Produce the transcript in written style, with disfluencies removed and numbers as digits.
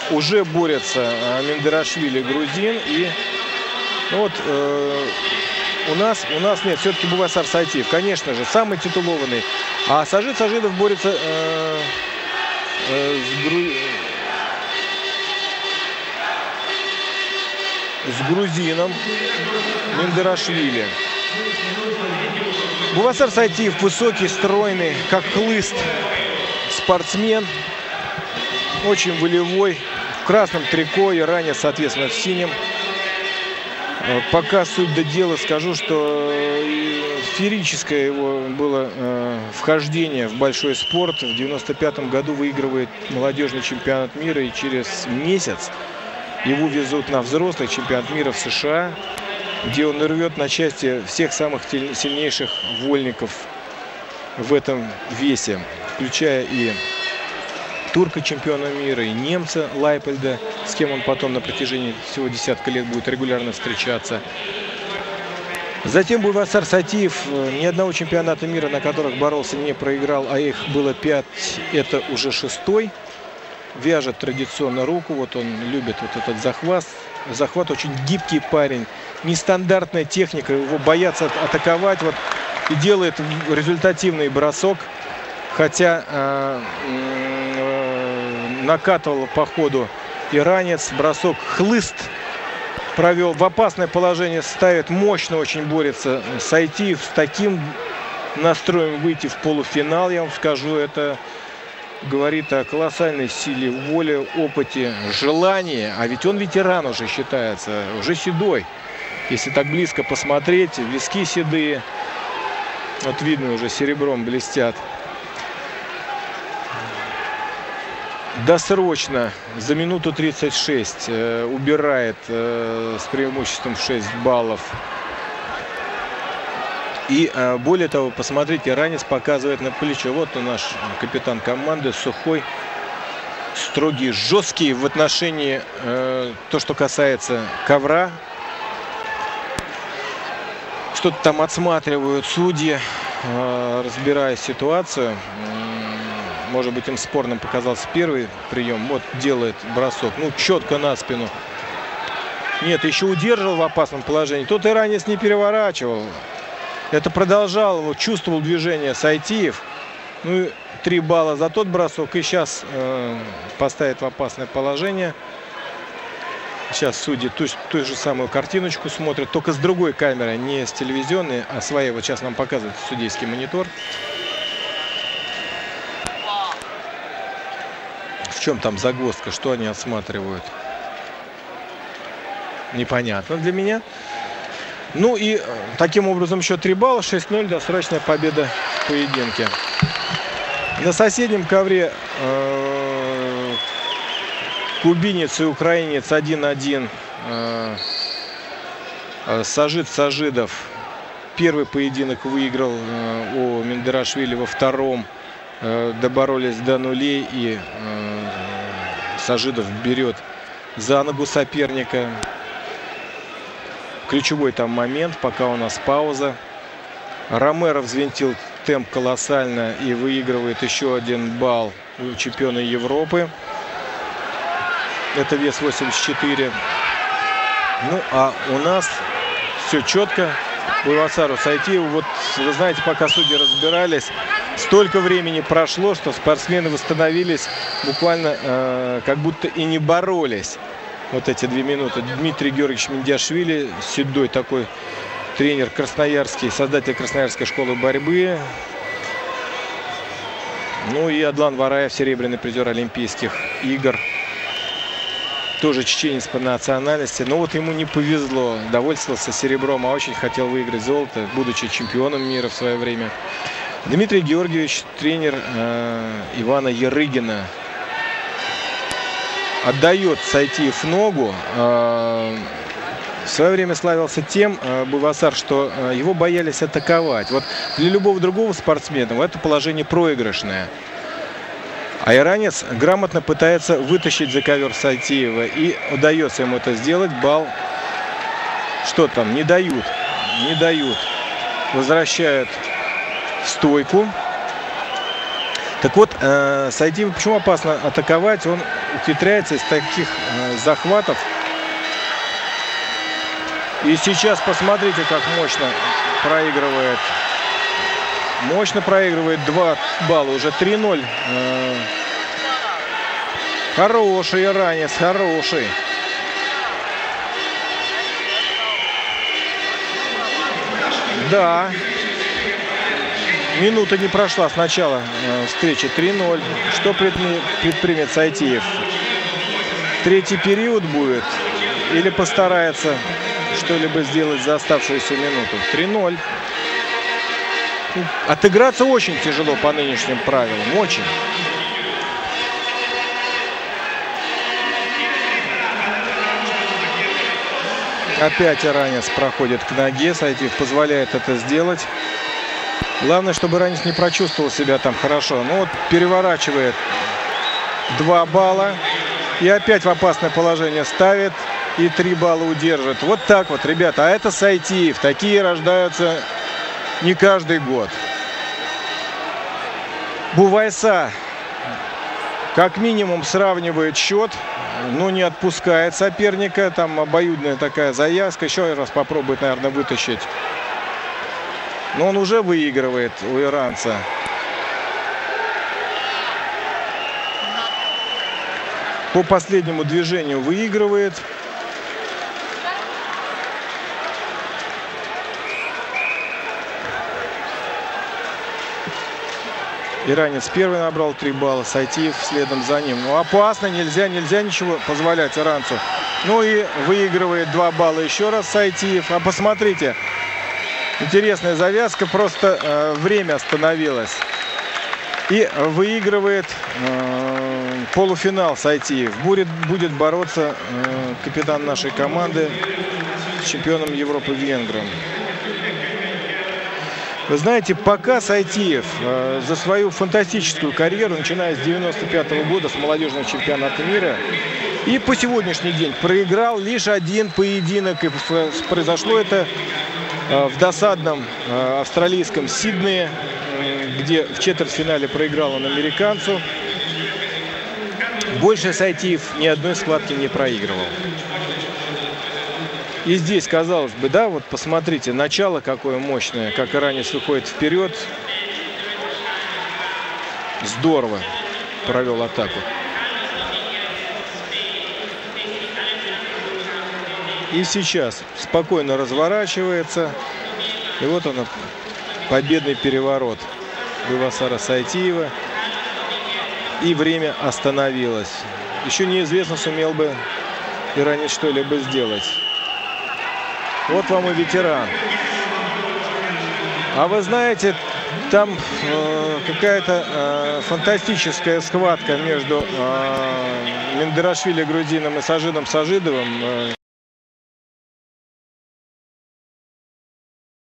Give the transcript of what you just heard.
уже борется Миндирашвили, грузин. И вот у нас нет, все-таки Бувасар Сайтиев, конечно же, самый титулованный. А Сажид Сажидов борется с грузином Миндирашвили. Бувасар Сайтиев высокий, стройный, как хлыст спортсмен. Очень волевой. В красном трико, и ранее, соответственно, в синем. Пока суть до дела скажу, что феерическое его было вхождение в большой спорт. В 1995 году выигрывает молодежный чемпионат мира, и через месяц его везут на взрослый чемпионат мира в США, где он рвет на части всех самых сильнейших вольников в этом весе, включая и турка чемпиона мира, и немца Лайпельда, с кем он потом на протяжении всего десятка лет будет регулярно встречаться. Затем Бувасар Сайтиев ни одного чемпионата мира, на которых боролся, не проиграл, а их было 5, это уже 6-й. Вяжет традиционно руку, вот он любит вот этот захват. Захват, очень гибкий парень, нестандартная техника, его боятся атаковать, вот, и делает результативный бросок, хотя накатывал по ходу иранец, бросок хлыст провел, в опасное положение ставит, мощно очень борется Сайтиев. С таким настроем выйти в полуфинал, я вам скажу, это говорит о колоссальной силе воли, опыте, желании. А ведь он ветеран уже считается, уже седой. Если так близко посмотреть, виски седые, вот видно, уже серебром блестят. Досрочно за минуту 36 убирает с преимуществом в 6 баллов. И более того, посмотрите, ранец показывает на плечо. Вот он, наш капитан команды, сухой, строгий, жесткий в отношении то, что касается ковра. Что-то там отсматривают судьи, разбирая ситуацию. Может быть, им спорным показался первый прием. Вот делает бросок. Ну, четко на спину. Нет, еще удерживал в опасном положении. Тут иранец не переворачивал. Это продолжал, вот, чувствовал движение Сайтиев. Ну и 3 балла за тот бросок. И сейчас поставит в опасное положение. Сейчас судьи ту же самую картиночку смотрят. Только с другой камеры, не с телевизионной, а своей. Вот сейчас нам показывает судейский монитор. В чем там загвоздка? Что они осматривают? Непонятно для меня. Ну и таким образом еще 3 балла, 6-0, досрочная победа в поединке. На соседнем ковре кубинец и украинец 1-1. Сажид Сажидов первый поединок выиграл у Миндирашвили, во втором доборолись до нулей, и Сажидов берет за ногу соперника. Ключевой там момент, пока у нас пауза. Ромеро взвинтил темп колоссально и выигрывает еще 1 балл у чемпиона Европы. Это вес 84. Ну, а у нас все четко. Бувасару Сайтиеву, вот вы знаете, пока судьи разбирались, столько времени прошло, что спортсмены восстановились буквально как будто и не боролись. Вот эти 2 минуты. Дмитрий Георгиевич Миндирашвили, седой такой тренер красноярский, создатель Красноярской школы борьбы. Ну и Адлан Вараев, серебряный призер Олимпийских игр. Тоже чеченец по национальности. Но вот ему не повезло. Довольствовался серебром, а очень хотел выиграть золото, будучи чемпионом мира в свое время. Дмитрий Георгиевич, тренер Ивана Ярыгина. Отдает Сайтиев ногу. В свое время славился тем, Бувасар, что его боялись атаковать. Вот для любого другого спортсмена это положение проигрышное. А иранец грамотно пытается вытащить за ковер Сайтиева. И удается ему это сделать. Балл. Что там? Не дают. Не дают. Возвращают в стойку. Так вот, Сайтиеву почему опасно атаковать? Он ухитряется из таких захватов. И сейчас посмотрите, как мощно проигрывает. Мощно проигрывает 2 балла. Уже 3-0. Хороший иранец, хороший. Да. Минута не прошла с начала встречи. 3-0. Что предпримет Сайтиев? Третий период будет? Или постарается что-либо сделать за оставшуюся минуту? 3-0. Отыграться очень тяжело по нынешним правилам. Очень. Опять иранец проходит к ноге. Сайтиев позволяет это сделать. Главное, чтобы иранец не прочувствовал себя там хорошо. Ну вот переворачивает 2 балла. И опять в опасное положение ставит. И 3 балла удержит. Вот так вот, ребята. А это Сайтиев. Такие рождаются не каждый год. Бувайса как минимум сравнивает счет. Но не отпускает соперника. Там обоюдная такая завязка. Еще раз попробует, наверное, вытащить. Но он уже выигрывает у иранца. По последнему движению выигрывает. Иранец первый набрал 3 балла. Сайтиев следом за ним. Ну, опасно, нельзя ничего позволять иранцу. Ну и выигрывает 2 балла еще раз Сайтиев. А посмотрите, интересная завязка, просто время остановилось. И выигрывает полуфинал Сайтиев. Будет бороться капитан нашей команды с чемпионом Европы венгром. Вы знаете, пока Сайтиев за свою фантастическую карьеру, начиная с 95-го года, с молодежного чемпионата мира, и по сегодняшний день проиграл лишь 1 поединок. И произошло это в досадном австралийском Сиднее, где в четвертьфинале проиграл он американцу. Больше Сайтиев ни одной схватки не проигрывал. И здесь, казалось бы, да, вот посмотрите, начало какое мощное, как иранец выходит вперед. Здорово провел атаку. И сейчас спокойно разворачивается. И вот он, победный переворот Бувайсара Сайтиева. И время остановилось. Еще неизвестно, сумел бы иранец что-либо сделать. Вот вам и ветеран. А вы знаете, там какая-то фантастическая схватка между Мендерашвили грузином и Сажидом Сажидовым.